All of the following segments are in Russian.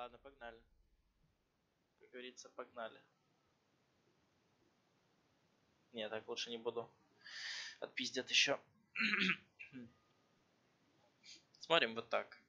Ладно, погнали. Как говорится, погнали. Не, так лучше не буду. Отпиздят еще. Смотрим вот так.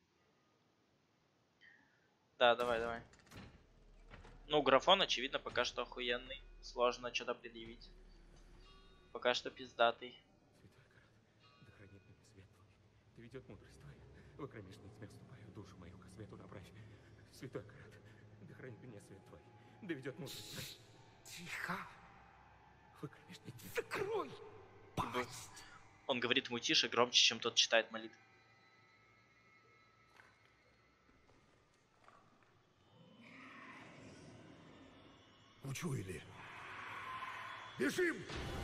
Да, давай. Ну, графон, очевидно, пока что охуенный. Сложно что-то предъявить. Пока что пиздатый. Святой Карат, да хранит меня свет твой. Да ведет мудрость твоя. В кромешные тьме вступаю, душу мою ко свету направь. Святой Карат, да хранит меня свет твой. Да ведет мудрость твоя. Тихо! В кромешные тьме. Закрой пасть! Он говорит ему тише, громче, чем тот читает молитву. Учуяли. Бежим!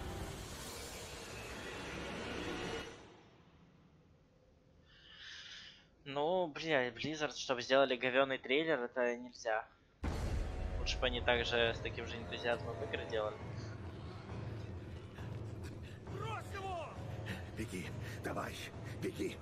Ну, бля, Blizzard, чтобы сделали говёный трейлер, это нельзя. Лучше бы они также с таким же энтузиазмом игры делали. Брось его! Беги, давай, беги!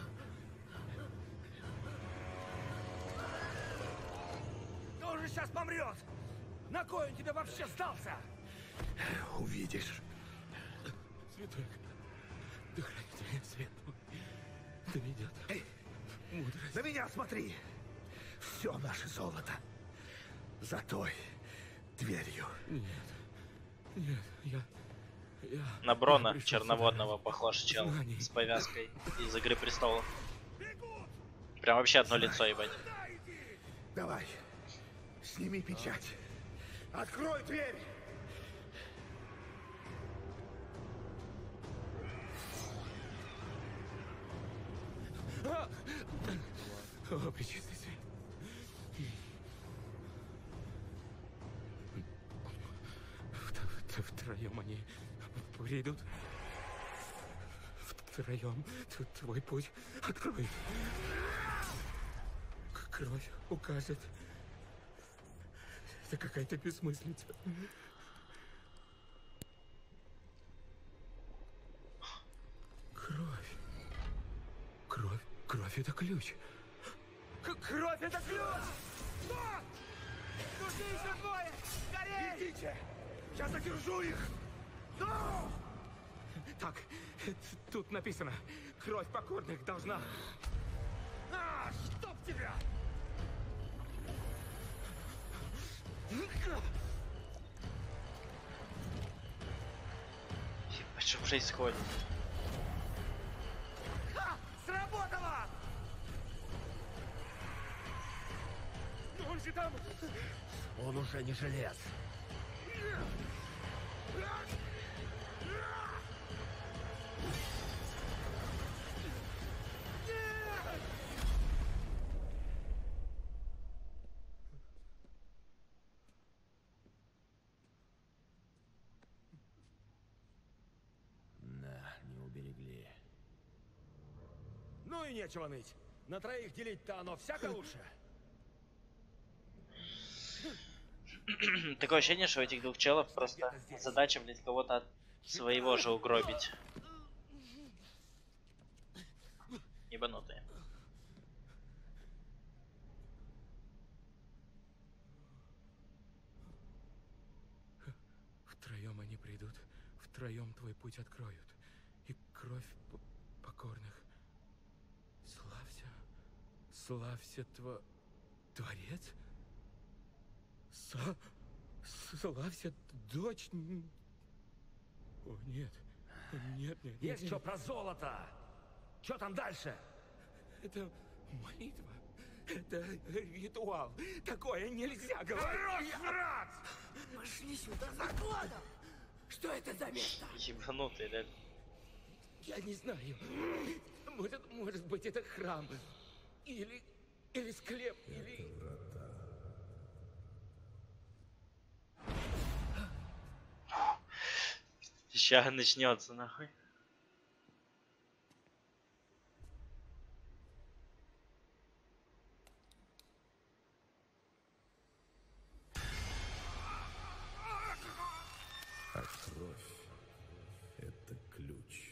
Тоже сейчас помрет! На кой он тебе вообще сдался? Увидишь. Святой Карат, да хранит меня свет твой. Да ведет мудрость. На меня смотри! Все наше золото. За той дверью. Нет, я На Брона пришел черноводного сюда похож чел знаний. с повязкой из Игры Престолов. Прям вообще одно лицо, ебать. Давай, сними печать. Открой дверь! О, пречистый свет. Втроем они придут. Втроем твой путь откроет. Кровь укажет. Это какая-то бессмыслица. Кровь это ключ. Кровь это ключ! Что? Нужны еще двое! Скорее! Бегите! Я задержу их! Ну! Так, тут написано. Кровь покорных должна. А, чтоб тебя! Ебать, что происходит? Ха! Сработало! Он же там! Он уже не желез. Да, не уберегли. Ну и нечего ныть. На троих делить-то оно всяко лучше. Такое ощущение, что у этих двух челов просто задача, блядь, кого-то от своего же угробить. Ебанутые. Втроем они придут, втроем твой путь откроют. И кровь покорных. Славься, Творец? Славься, дочь... О, нет. Нет. Есть что про золото? Что там дальше? Это молитва. Это ритуал. Такое нельзя говорить. Хорош врать! Пошли сюда, закладом! Что это за место? Ебанутые, да? Я не знаю. Может быть, это храм. Или склеп, или... Сейчас начнется, нахуй. А кровь — это ключ.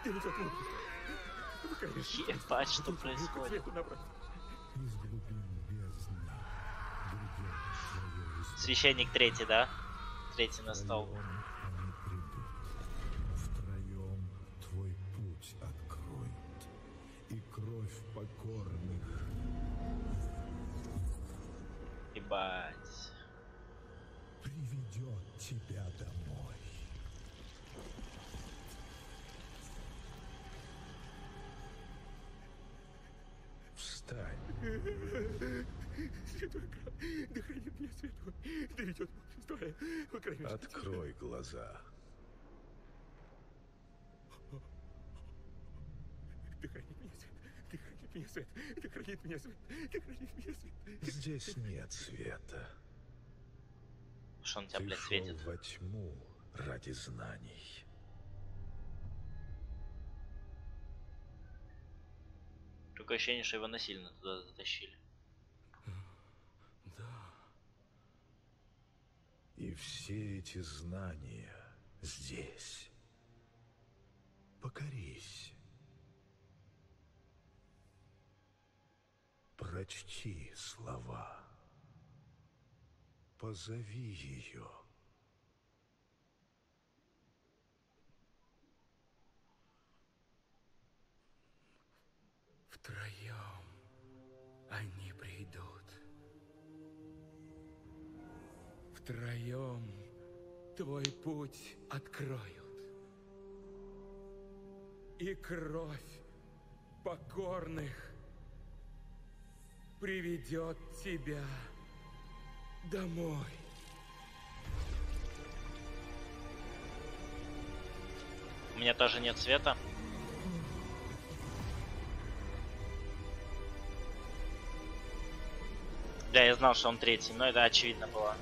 ведет мудрость. Вы кромешной тьме Ебать, что душу мою ко происходит. свету направь. Из глубин бездны грядет твое Священник третий, да? Третий на стол. Втроем они придут, втроем твой путь откроют, и кровь покорных Ебать. приведет тебя домой. Встань, Святой Град, да хранит меня свет твой, да ведет мудрость твоя. Вы кромешной тьме. открой глаза. Да хранит меня свет, да хранит меня свет, да хранит меня свет, да хранит меня свет. Здесь нет света. Что он тебя, Ты блядь, шел светит? во тьму ради знаний. Такое ощущение, что его насильно туда затащили. Да. И все эти знания здесь. Покорись. Прочти слова. Позови ее. Втроем они придут. Втроем твой путь откроют. И кровь покорных приведет тебя домой. У меня тоже нет света. Да, я знал, что он третий, но это очевидно было.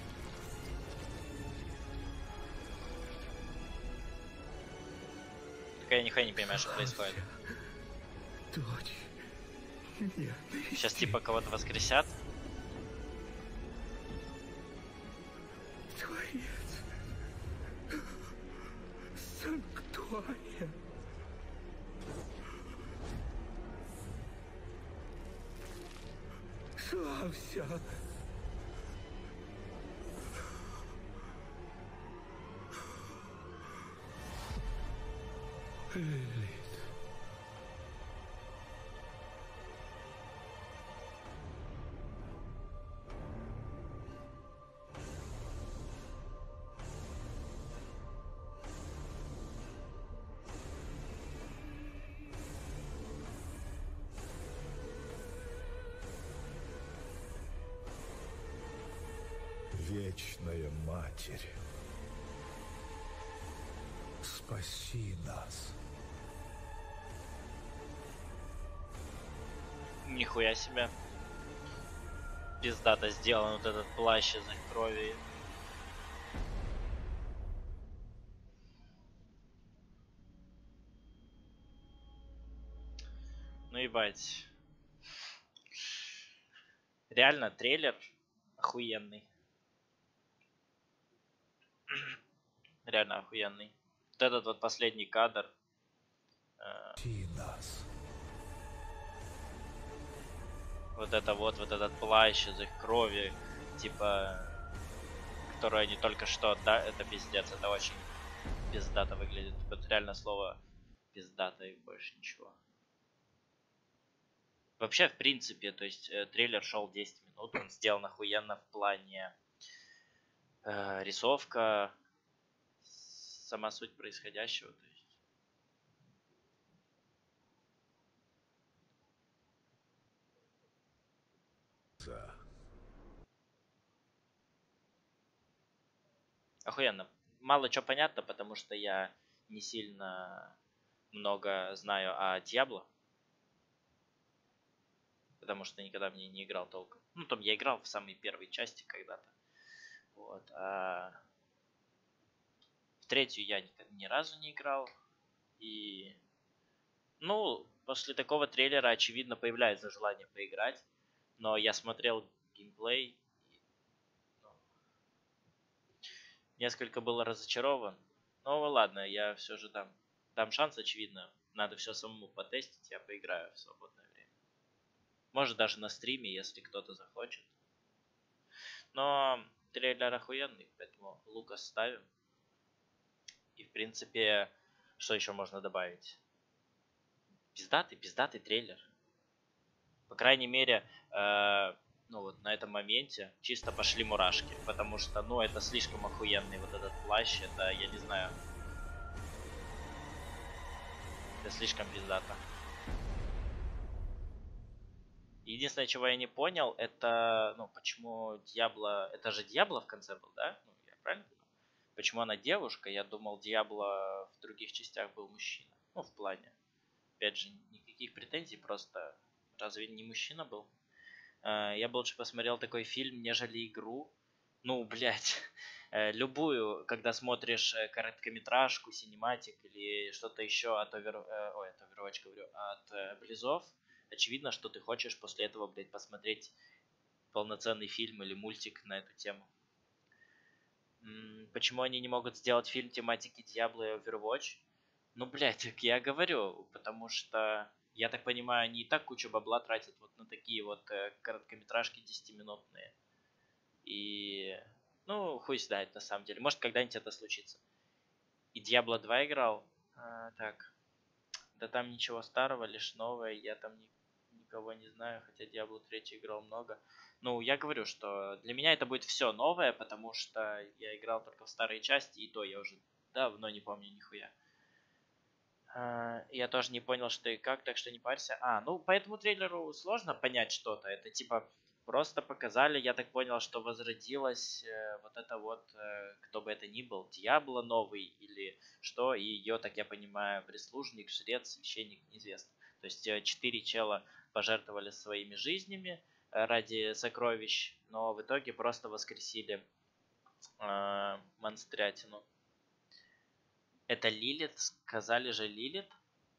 Только я нихуя не понимаю, что происходит. Дочь ненависти. Сейчас типа кого-то воскресят. Творец. Санктуария. Славься. Лилит. Вечная Матерь, спаси нас. Нихуя себе. Пиздато сделан вот этот плащ из их крови. Ну ебать. Реально, трейлер охуенный. Реально охуенный. Вот этот вот последний кадр. Спаси нас. Вот это вот этот плащ из их крови. Типа, которую они только что, да, это пиздец. Это очень пиздато выглядит. Вот реально слово пиздато и больше ничего. Вообще, в принципе, то есть трейлер шел 10 минут, он сделан охуенно в плане рисовка, сама суть происходящего, то есть. За. Охуенно. Мало что понятно, потому что я не сильно много знаю о Диабло. Потому что никогда в ней не играл толком. Ну, там я играл в самой первой части когда-то. Вот. А в третью я ни разу не играл. И... Ну, после такого трейлера, очевидно, появляется желание поиграть. Но я смотрел геймплей. И, ну, несколько был разочарован. Ну, ладно, я все же там Там шанс, очевидно. Надо все самому потестить, я поиграю в свободное время. Может даже на стриме, если кто-то захочет. Но трейлер охуенный, поэтому Лукас ставим. И в принципе, что еще можно добавить? Пиздатый трейлер. По крайней мере, ну вот на этом моменте чисто пошли мурашки. Потому что, ну, это слишком охуенный вот этот плащ. Это, я не знаю. Это слишком пиздато. Единственное, чего я не понял, это, ну, почему Диабло... Это же Диабло в конце был, да? Ну, я правильно понял? Почему она девушка? Я думал, Диабло в других частях был мужчина. Ну, в плане. Опять же, никаких претензий, просто разве не мужчина был? Я бы лучше посмотрел такой фильм, нежели игру. Ну, блядь, любую, когда смотришь короткометражку, синематик или что-то еще от от Overwatch, говорю, от Близов, очевидно, что ты хочешь после этого, блядь, посмотреть полноценный фильм или мультик на эту тему. Почему они не могут сделать фильм тематики Diablo и Overwatch? Ну, блядь, как я говорю, потому что, я так понимаю, они и так кучу бабла тратят вот на такие вот короткометражки 10-минутные. И, ну, хуй знает на самом деле. Может, когда-нибудь это случится. И Diablo 2 играл. Так, да там ничего старого, лишь новое. Я там никого не знаю, хотя Diablo 3 играл много. Ну, я говорю, что для меня это будет все новое, потому что я играл только в старые части, и то я уже давно не помню нихуя. Я тоже не понял, что и как, так что не парься. Ну по этому трейлеру сложно понять что-то. Это типа просто показали, я так понял, что возродилась вот это вот, кто бы это ни был, Диабло новый или что, и ее, так я понимаю, прислужник, жрец, священник, неизвестно. То есть 4 чела пожертвовали своими жизнями ради сокровищ, но в итоге просто воскресили монстрятину. Это Лилит, сказали же Лилит.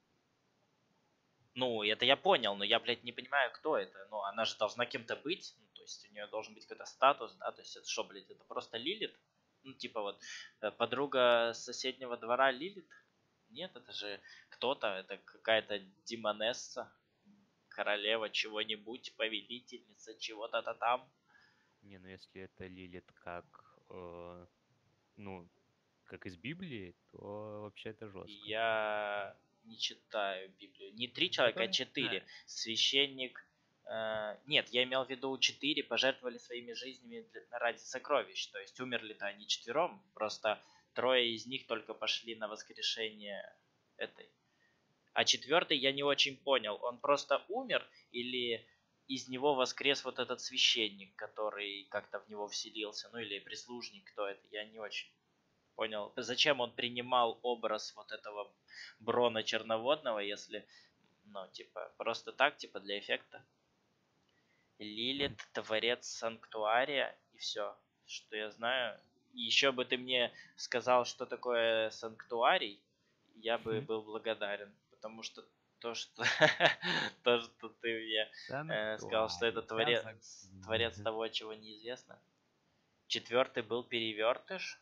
Ну, это я понял, но я, блядь, не понимаю, кто это. Ну, она же должна кем-то быть. Ну, то есть у нее должен быть какой-то статус, да? То есть это что, блядь, это просто Лилит? Ну, типа вот подруга с соседнего двора Лилит? Нет, это же кто-то, это какая-то демонесса, королева чего-нибудь, повелительница чего-то там. Не, ну если это Лилит как, ну, как из Библии, то вообще это жестко. Я не читаю Библию. Не 3 человека, а 4. Священник. Нет, я имел в виду 4 пожертвовали своими жизнями ради сокровищ. То есть умерли-то они 4, просто 3 из них только пошли на воскрешение этой. А 4 я не очень понял. Он просто умер или из него воскрес вот этот священник, который как-то в него вселился, ну или прислужник, кто это, я не очень понял. Зачем он принимал образ вот этого Брона Черноводного, если, ну, типа, просто так, типа, для эффекта. Лилит, творец Санктуария, и все, что я знаю. Еще бы ты мне сказал, что такое Санктуарий, я бы был благодарен, потому что то, что то, что ты мне сказал, что это творец того, чего неизвестно. 4 был Перевертыш.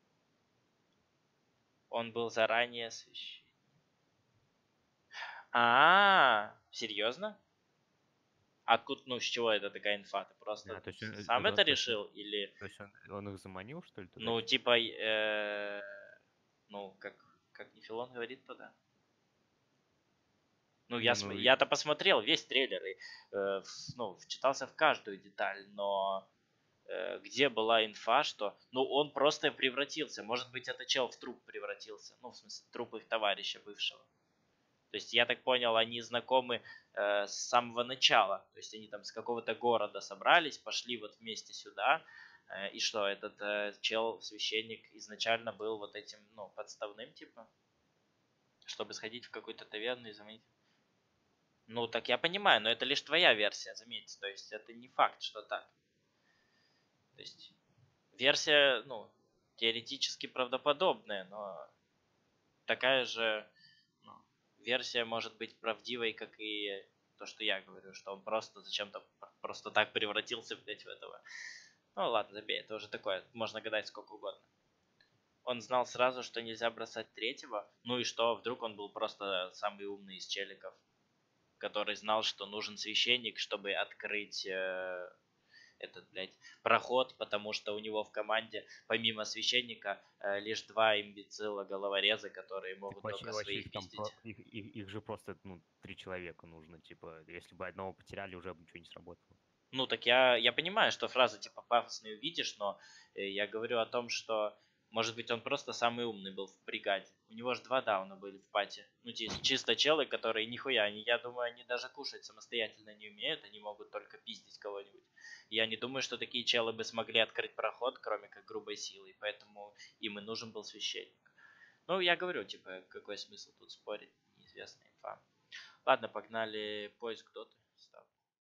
Он был заранее освящен. Серьезно? Откуда, ну, с чего это такая инфа? Ты просто То есть он, сам он- это то есть он- решил? Или, то есть он их заманил, что ли, туда? ну, типа, ну, как Нефилон говорит туда? Ну, Не, ну, я-то посмотрел весь трейлер и, ну, вчитался в каждую деталь, но где была инфа, что, ну, он просто превратился. Может быть, это чел в труп превратился. Ну, в смысле, труп их товарища бывшего. То есть, я так понял, они знакомы с самого начала. То есть, они там с какого-то города собрались, пошли вот вместе сюда. И что, этот чел, священник, изначально был вот этим, ну, подставным, типа, чтобы сходить в какую-то таверну и заменить. Ну, так я понимаю, но это лишь твоя версия, заметьте. То есть, это не факт, что так. То есть, версия, ну, теоретически правдоподобная, но такая же, ну, версия может быть правдивой, как и то, что я говорю, что он просто зачем-то просто так превратился, блядь, в этого. Ну ладно, забей, это уже такое, можно гадать сколько угодно. Он знал сразу, что нельзя бросать третьего. Ну и что, вдруг он был просто самый умный из челиков, который знал, что нужен священник, чтобы открыть этот, блядь, проход, потому что у него в команде, помимо священника, лишь 2 имбецила головореза, которые могут только Вообще своих их там пиздить. их же просто, ну, 3 человека нужно, типа, если бы одного потеряли, уже бы ничего не сработало. Ну, так я понимаю, что фраза типа пафосную видишь, но я говорю о том, что, может быть, он просто самый умный был в бригаде. У него же 2 дауна были в пати. Ну, чисто челы, которые нихуя, я думаю, они даже кушать самостоятельно не умеют, они могут только пиздить кого-нибудь. Я не думаю, что такие челы бы смогли открыть проход, кроме как грубой силой, поэтому им и нужен был священник. Ну, я говорю, типа, какой смысл тут спорить, неизвестная инфа. Ладно, погнали поиск доты.